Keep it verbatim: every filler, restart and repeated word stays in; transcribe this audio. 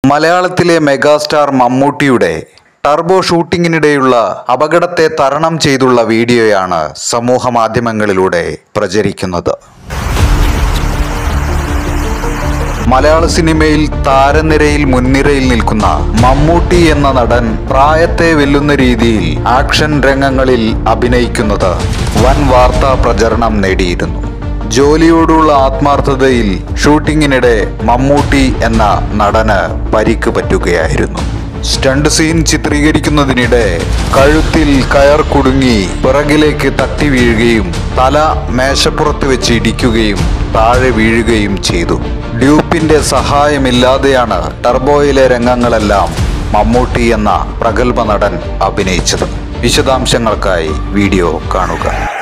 മലയാളത്തിലെ മെഗാസ്റ്റാർ മമ്മൂട്ടിയുടെ ടർബോ ഷൂട്ടിങ്ങിനിടെയുള്ള അപകടത്തെ തരണം ചെയ്തുള്ള വീഡിയോയാണ് സമൂഹ മാധ്യമങ്ങളിലൂടെ പ്രചരിക്കുന്നത്. മലയാള സിനിമയിൽ താരനിരയിൽ മുൻനിരയിൽ നിൽക്കുന്ന മമ്മൂട്ടി എന്ന നടൻ പ്രായത്തെ വെല്ലുന്ന രീതിയിൽ ആക്ഷൻ രംഗങ്ങളിൽ അഭിനയിക്കുന്നത് വൻ വാർത്താ പ്രചരണം നേടിയിരുന്നു. ജോലിയോടുള്ള ആത്മാർത്ഥതയിൽ ഷൂട്ടിങ്ങിനിടെ മമ്മൂട്ടി എന്ന നടന് പരിക്ക് പറ്റുകയായിരുന്നു. സ്റ്റണ്ട് സീൻ ചിത്രീകരിക്കുന്നതിനിടെ കഴുത്തിൽ കയർ കുടുങ്ങി പിറകിലേക്ക് തട്ടി വീഴുകയും തല മേശപ്പുറത്ത് വെച്ച് ഇടിക്കുകയും താഴെ വീഴുകയും ചെയ്തു. ഡ്യൂപ്പിന്റെ സഹായമില്ലാതെയാണ് ടർബോയിലെ രംഗങ്ങളെല്ലാം മമ്മൂട്ടി എന്ന പ്രഗത്ഭ നടൻ അഭിനയിച്ചത്. വിശദാംശങ്ങൾക്കായി വീഡിയോ കാണുക.